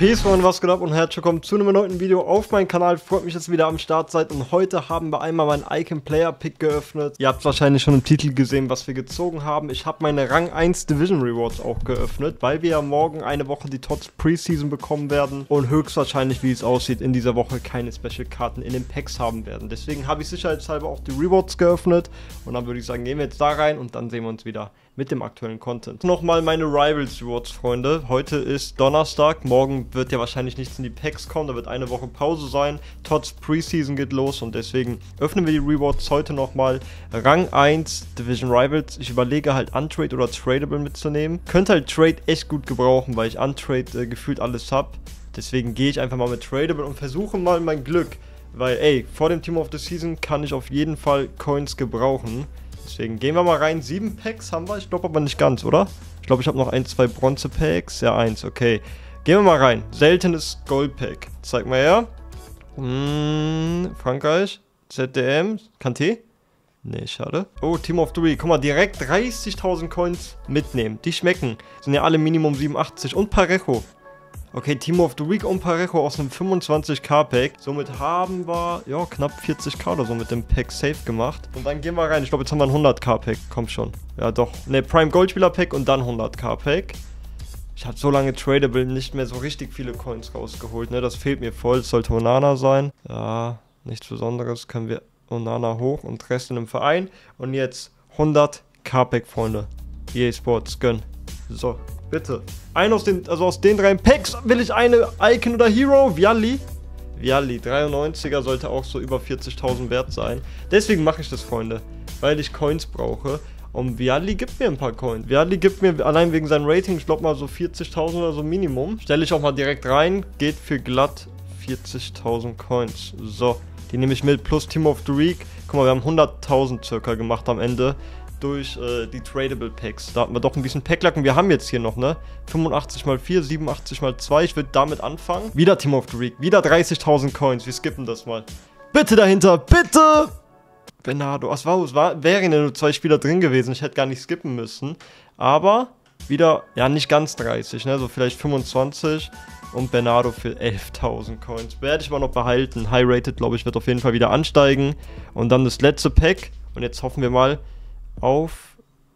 Peace, Freunde, was geht ab und herzlich willkommen zu einem neuen Video auf meinem Kanal. Freut mich, dass ihr wieder am Start seid und heute haben wir einmal meinen Icon Player Pick geöffnet. Ihr habt wahrscheinlich schon im Titel gesehen, was wir gezogen haben. Ich habe meine Rang 1 Division Rewards auch geöffnet, weil wir ja morgen eine Woche die TOTS Preseason bekommen werden und höchstwahrscheinlich, wie es aussieht, in dieser Woche keine Special Karten in den Packs haben werden. Deswegen habe ich sicherheitshalber auch die Rewards geöffnet und dann würde ich sagen, gehen wir jetzt da rein und dann sehen wir uns wieder mit dem aktuellen Content. Nochmal meine Rivals Rewards, Freunde. Heute ist Donnerstag, morgen wird ja wahrscheinlich nichts in die Packs kommen, da wird eine Woche Pause sein. TOTS Preseason geht los und deswegen öffnen wir die Rewards heute nochmal. Rang 1 Division Rivals. Ich überlege halt Untrade oder Tradable mitzunehmen. Könnte halt Trade echt gut gebrauchen, weil ich Untrade gefühlt alles habe. Deswegen gehe ich einfach mal mit Tradable und versuche mal mein Glück. Weil, ey, vor dem Team of the Season kann ich auf jeden Fall Coins gebrauchen. Deswegen gehen wir mal rein. 7 Packs haben wir. Ich glaube aber nicht ganz, oder? Ich glaube, ich habe noch 1, 2 Bronze-Packs. Ja, 1, okay. Gehen wir mal rein. Seltenes Gold-Pack. Zeig mal her. Frankreich. ZDM. Kanté? Nee, schade. Oh, Team of the Week. Guck mal, direkt 30.000 Coins mitnehmen. Die schmecken. Sind ja alle Minimum 87. Und Parejo. Okay, Team of the Week und Parejo aus einem 25k Pack. Somit haben wir, ja, knapp 40k oder so mit dem Pack safe gemacht. Und dann gehen wir rein. Ich glaube, jetzt haben wir ein 100k Pack. Komm schon. Ja, doch. Ne, Prime Goldspieler Pack und dann 100k Pack. Ich habe so lange Tradable nicht mehr so richtig viele Coins rausgeholt, ne? Das fehlt mir voll. Das sollte Onana sein. Ja, nichts Besonderes. Können wir Onana hoch und Rest in einem Verein. Und jetzt 100k Pack, Freunde. EA Sports, gönn. So. Bitte. Aus den 3 Packs will ich eine Icon oder Hero. Vialli. Vialli, 93er sollte auch so über 40.000 wert sein. Deswegen mache ich das, Freunde. Weil ich Coins brauche. Und Vialli gibt mir ein paar Coins. Vialli gibt mir allein wegen seinem Rating, ich glaube mal so 40.000 oder so Minimum. Stelle ich auch mal direkt rein. Geht für glatt 40.000 Coins. So. Die nehme ich mit. Plus Team of the Week. Guck mal, wir haben 100.000 circa gemacht am Ende. Durch die Tradable Packs. Da hatten wir doch ein bisschen Packlack und wir haben jetzt hier noch, ne? 85 x 4, 87 x 2. Ich würde damit anfangen. Wieder Team of the Week. Wieder 30.000 Coins. Wir skippen das mal. Bitte dahinter. Bitte! Bernardo. Wären ja nur 2 Spieler drin gewesen. Ich hätte gar nicht skippen müssen. Aber wieder, ja, nicht ganz 30, ne? So vielleicht 25. Und Bernardo für 11.000 Coins. Werde ich mal noch behalten. High Rated, glaube ich, wird auf jeden Fall wieder ansteigen. Und dann das letzte Pack. Und jetzt hoffen wir mal auf,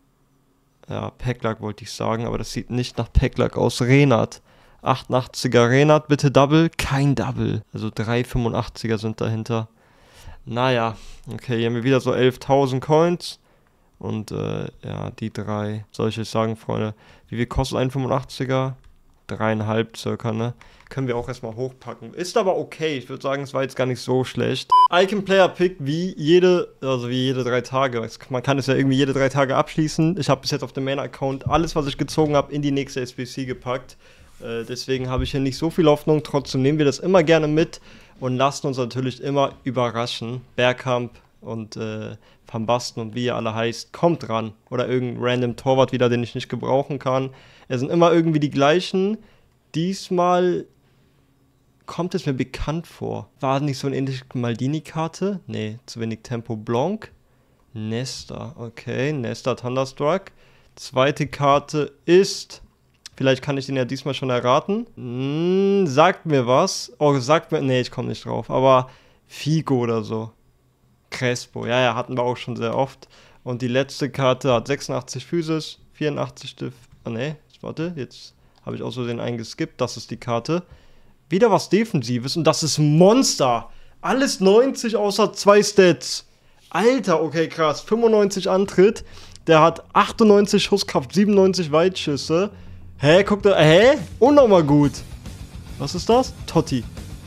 ja, Packlack wollte ich sagen, aber das sieht nicht nach Packlack aus. Renat, 88er Renat, bitte Double, kein Double, also 3 85er sind dahinter. Naja, okay, hier haben wir wieder so 11.000 Coins und ja, die 3, soll ich euch sagen, Freunde, wie viel kostet ein 85er? 3,5 circa, ne? Können wir auch erstmal hochpacken. Ist aber okay. Ich würde sagen, es war jetzt gar nicht so schlecht. Icon Player Pick wie jede 3 Tage. Man kann es ja irgendwie jede 3 Tage abschließen. Ich habe bis jetzt auf dem Main-Account alles, was ich gezogen habe, in die nächste SBC gepackt. Deswegen habe ich hier nicht so viel Hoffnung. Trotzdem nehmen wir das immer gerne mit und lassen uns natürlich immer überraschen. Bergkamp und Van Basten und wie ihr alle heißt, kommt ran. Oder irgendein random Torwart wieder, den ich nicht gebrauchen kann. Es sind immer irgendwie die gleichen. Diesmal kommt es mir bekannt vor. War nicht so eine ähnliche Maldini-Karte? Nee, zu wenig Tempo. Blanc. Nesta, okay. Nesta Thunderstruck. Zweite Karte ist... Vielleicht kann ich den ja diesmal schon erraten. Sagt mir was. Oh, sagt mir... Nee, ich komme nicht drauf. Aber Figo oder so. Crespo. Ja, hatten wir auch schon sehr oft. Und die letzte Karte hat 86 Physis, 84 Stift. Ah, nee. Warte, jetzt habe ich auch so den einen geskippt. Das ist die Karte. Wieder was Defensives und das ist ein Monster. Alles 90 außer 2 Stats. Alter, okay, krass. 95 Antritt. Der hat 98 Schusskraft, 97 Weitschüsse. Hä, guck da. Hä? Und nochmal gut. Was ist das? Totti.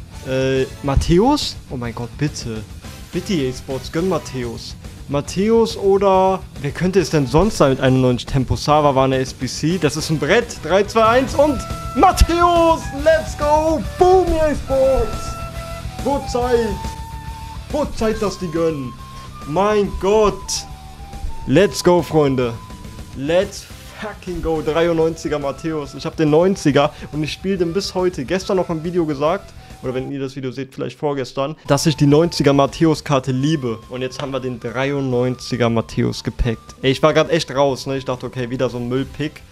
Matthäus? Oh mein Gott, bitte. Bitte, EA Sports, gönn Matthäus. Matthäus oder... Wer könnte es denn sonst sein mit 91 Tempo? Sava war eine SBC. Das ist ein Brett. 3, 2, 1 und... Matthäus! Let's go! Boom, EA Sports! Wo Zeit, dass die gönnen? Mein Gott! Let's go, Freunde. Let's fucking go. 93er Matthäus. Ich habe den 90er und ich spiele den bis heute. Gestern noch im Video gesagt... Oder wenn ihr das Video seht, vielleicht vorgestern, dass ich die 90er Matthäus-Karte liebe. Und jetzt haben wir den 93er Matthäus gepackt. Ey, ich war gerade echt raus, ne? Ich dachte, okay, wieder so ein Müllpick.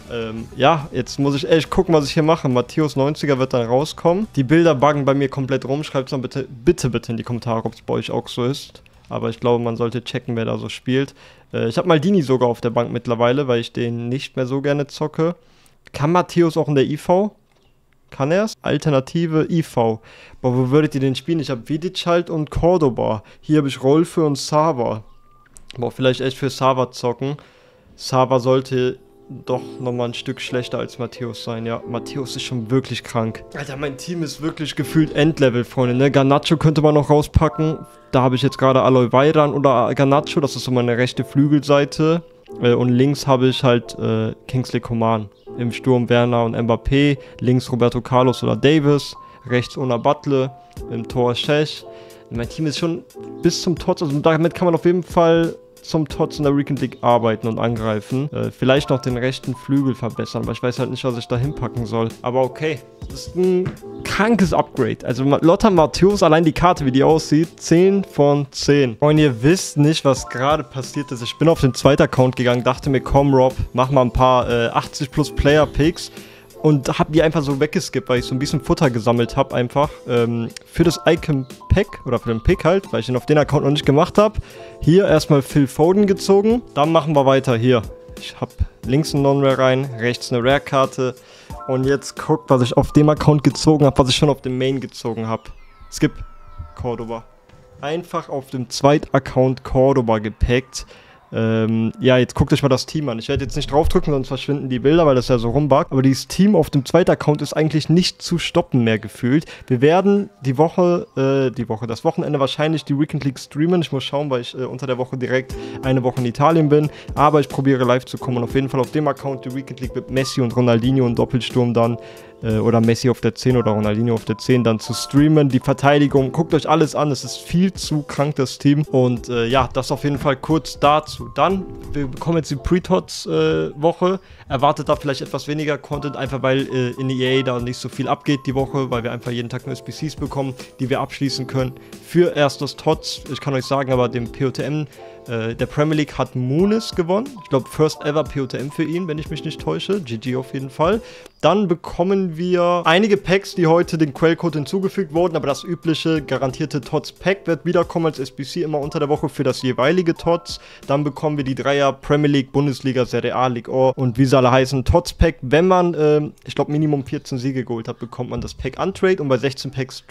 Ja, jetzt muss ich echt gucken, was ich hier mache. Matthäus 90er wird dann rauskommen. Die Bilder buggen bei mir komplett rum. Schreibt es dann bitte in die Kommentare, ob es bei euch auch so ist. Aber ich glaube, man sollte checken, wer da so spielt. Ich habe Maldini sogar auf der Bank mittlerweile, weil ich den nicht mehr so gerne zocke. Kann Matthäus auch in der IV? Kann er es? Alternative IV. Boah, wo würdet ihr den spielen? Ich habe Vidic halt und Cordoba. Hier habe ich Rolfe und Sava. Boah, vielleicht echt für Sava zocken. Sava sollte doch nochmal ein Stück schlechter als Matthäus sein. Ja, Matthäus ist schon wirklich krank. Alter, mein Team ist wirklich gefühlt Endlevel, Freunde. Ne? Garnacho könnte man noch rauspacken. Da habe ich jetzt gerade Aloy Weiran oder Garnacho. Das ist so meine rechte Flügelseite. Und links habe ich halt Kingsley Coman. Im Sturm Werner und Mbappé. Links Roberto Carlos oder Davis. Rechts Ona Butler. Im Tor Cech. Mein Team ist schon bis zum Tots. Also damit kann man auf jeden Fall zum Tots in der Weekend League arbeiten und angreifen. Vielleicht noch den rechten Flügel verbessern, aber ich weiß halt nicht, was ich da hinpacken soll. Aber okay, das ist ein krankes Upgrade. Also Lothar Matthäus, allein die Karte, wie die aussieht, 10 von 10. Und ihr wisst nicht, was gerade passiert ist. Ich bin auf den zweiten Account gegangen, dachte mir, komm Rob, mach mal ein paar 80 plus Player Picks. Und habe die einfach so weggeskippt, weil ich so ein bisschen Futter gesammelt habe einfach für das Icon Pack oder für den Pick halt, weil ich den auf den Account noch nicht gemacht habe. Hier erstmal Phil Foden gezogen. Dann machen wir weiter hier. Ich habe links ein Non-Rare rein, rechts eine Rare-Karte. Und jetzt guckt, was ich auf dem Account gezogen habe, was ich schon auf dem Main gezogen habe. Skip Cordoba. Einfach auf dem zweiten Account Cordoba gepackt. Ja, jetzt guckt euch mal das Team an. Ich werde jetzt nicht draufdrücken, sonst verschwinden die Bilder, weil das ja so rumbuggt. Aber dieses Team auf dem zweiten Account ist eigentlich nicht zu stoppen mehr gefühlt. Wir werden das Wochenende wahrscheinlich die Weekend League streamen. Ich muss schauen, weil ich unter der Woche direkt eine Woche in Italien bin. Aber ich probiere live zu kommen und auf jeden Fall auf dem Account die Weekend League mit Messi und Ronaldinho und Doppelsturm dann oder Messi auf der 10 oder Ronaldinho auf der 10 dann zu streamen. Die Verteidigung, guckt euch alles an, es ist viel zu krank, das Team. Und ja, das auf jeden Fall kurz dazu. Dann, wir bekommen jetzt die Pre-Tots-Woche. Erwartet da vielleicht etwas weniger Content, einfach weil in EA da nicht so viel abgeht die Woche, weil wir einfach jeden Tag nur SBCs bekommen, die wir abschließen können. Für erst das Tots, ich kann euch sagen, aber dem POTM der Premier League hat Muniz gewonnen. Ich glaube, First Ever POTM für ihn, wenn ich mich nicht täusche. GG auf jeden Fall. Dann bekommen wir einige Packs, die heute den Quellcode hinzugefügt wurden, aber das übliche garantierte Tots Pack wird wiederkommen als SBC immer unter der Woche für das jeweilige Tots. Dann bekommen wir die Dreier Premier League, Bundesliga, Serie A, Ligue 1 und wie sie alle heißen, Tots Pack. Wenn man, ich glaube, Minimum 14 Siege geholt hat, bekommt man das Pack untrade und bei 16 Packs,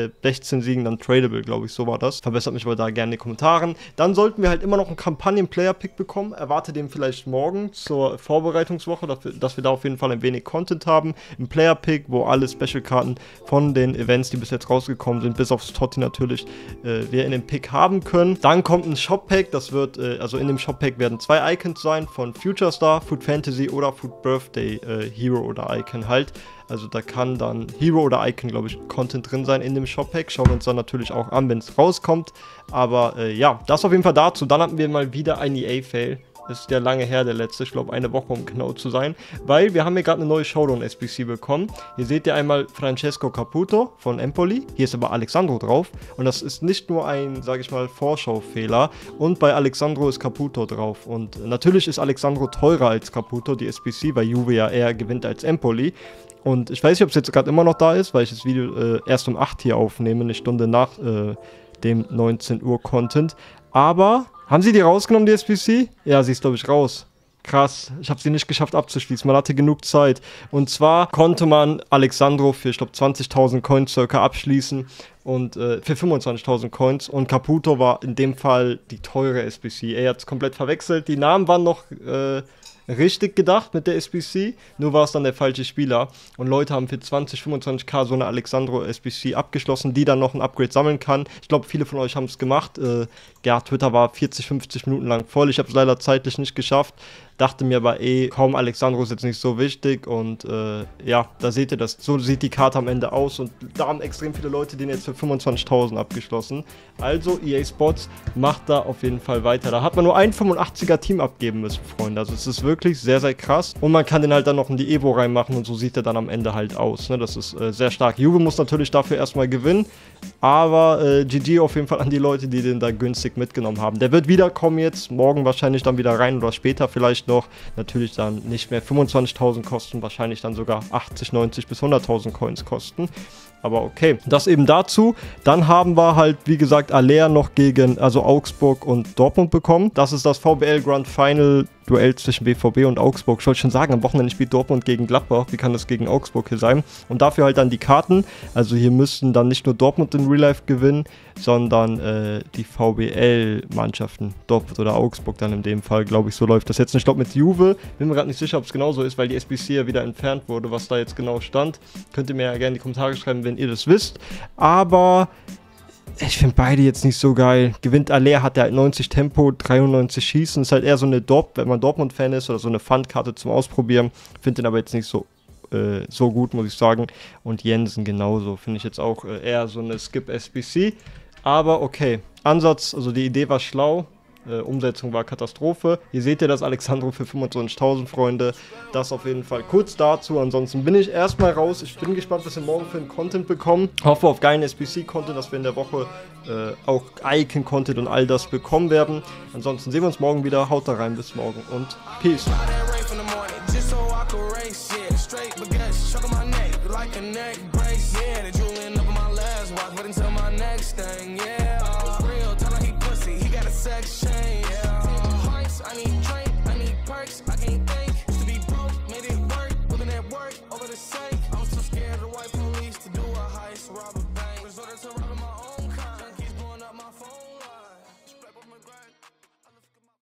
16 Siegen dann tradable, glaube ich, so war das. Verbessert mich aber da gerne in den Kommentaren. Dann sollten wir halt immer noch einen Kampagnen-Player-Pick bekommen. Erwarte den vielleicht morgen zur Vorbereitungswoche, dass wir da auf jeden Fall ein wenig Content haben. Ein Player-Pick, wo alle Special-Karten von den Events, die bis jetzt rausgekommen sind, bis aufs Totti natürlich, wir in dem Pick haben können. Dann kommt ein Shop-Pack, das wird, also in dem Shop-Pack werden 2 Icons sein, von Future Star, Food Fantasy oder Food Birthday Hero oder Icon halt. Also da kann dann Hero oder Icon, glaube ich, Content drin sein in dem Shop-Pack. Schauen wir uns dann natürlich auch an, wenn es rauskommt. Aber ja, das auf jeden Fall dazu. Dann hatten wir mal wieder einen EA-Fail. Ist ja lange her, der letzte, ich glaube eine Woche, um genau zu sein. Weil wir haben hier gerade eine neue Showdown-SBC bekommen. Hier seht ihr einmal Francesco Caputo von Empoli. Hier ist aber Alexandro drauf. Und das ist nicht nur ein, sage ich mal, Vorschau-Fehler. Und bei Alexandro ist Caputo drauf. Und natürlich ist Alexandro teurer als Caputo, die SBC, weil Juve ja eher gewinnt als Empoli. Und ich weiß nicht, ob es jetzt gerade immer noch da ist, weil ich das Video erst um 8 hier aufnehme, eine Stunde nach dem 19 Uhr Content. Aber, haben sie die rausgenommen, die SBC? Ja, sie ist, glaube ich, raus. Krass, ich habe sie nicht geschafft abzuschließen, man hatte genug Zeit. Und zwar konnte man Alexandro für, ich glaube, 20.000 Coins circa abschließen und für 25.000 Coins. Und Caputo war in dem Fall die teure SBC. Er hat es komplett verwechselt, die Namen waren noch richtig gedacht mit der SBC, nur war es dann der falsche Spieler. Und Leute haben für 25k so eine Alexandro SBC abgeschlossen, die dann noch ein Upgrade sammeln kann. Ich glaube, viele von euch haben es gemacht. Ja, Twitter war 40, 50 Minuten lang voll. Ich habe es leider zeitlich nicht geschafft. Dachte mir aber kaum, Alexandro ist jetzt nicht so wichtig. Und ja, da seht ihr das. So sieht die Karte am Ende aus. Und da haben extrem viele Leute den jetzt für 25.000 abgeschlossen. Also EA Sports macht da auf jeden Fall weiter. Da hat man nur ein 85er Team abgeben müssen, Freunde. Also es ist wirklich sehr, sehr krass. Und man kann den halt dann noch in die Evo reinmachen. Und so sieht er dann am Ende halt aus. Ne? Das ist sehr stark. Juve muss natürlich dafür erstmal gewinnen. Aber GG auf jeden Fall an die Leute, die den da günstig Classic mitgenommen haben. Der wird wiederkommen jetzt, morgen wahrscheinlich dann wieder rein oder später vielleicht noch. Natürlich dann nicht mehr 25.000 kosten, wahrscheinlich dann sogar 80, 90 bis 100.000 Coins kosten. Aber okay, das eben dazu. Dann haben wir halt, wie gesagt, Aller noch gegen Augsburg und Dortmund bekommen. Das ist das VBL Grand Final Duell zwischen BVB und Augsburg. Ich wollte schon sagen, am Wochenende spielt Dortmund gegen Gladbach. Wie kann das gegen Augsburg hier sein? Und dafür halt dann die Karten. Also hier müssten dann nicht nur Dortmund in Real Life gewinnen, sondern die VBL-Mannschaften, Dortmund oder Augsburg dann in dem Fall, glaube ich, so läuft das jetzt. Ich glaube mit Juve, bin mir gerade nicht sicher, ob es genauso ist, weil die SBC ja wieder entfernt wurde, was da jetzt genau stand. Könnt ihr mir ja gerne in die Kommentare schreiben, wenn ihr das wisst. Aber ich finde beide jetzt nicht so geil. Gewinnt Aller, hat er halt 90 Tempo, 93 Schießen. Ist halt eher so eine wenn man Dortmund-Fan ist oder so eine Pfandkarte zum Ausprobieren. Finde den aber jetzt nicht so gut, muss ich sagen. Und Jensen genauso. Finde ich jetzt auch eher so eine Skip-SBC. Aber okay. Ansatz, also die Idee war schlau. Umsetzung war Katastrophe. Hier seht ihr das Alexandro für 25.000, Freunde. Das auf jeden Fall kurz dazu. Ansonsten bin ich erstmal raus. Ich bin gespannt, was wir morgen für einen Content bekommen. Hoffe auf geilen SBC-Content, dass wir in der Woche auch Icon-Content und all das bekommen werden. Ansonsten sehen wir uns morgen wieder. Haut da rein, bis morgen und Peace. Sex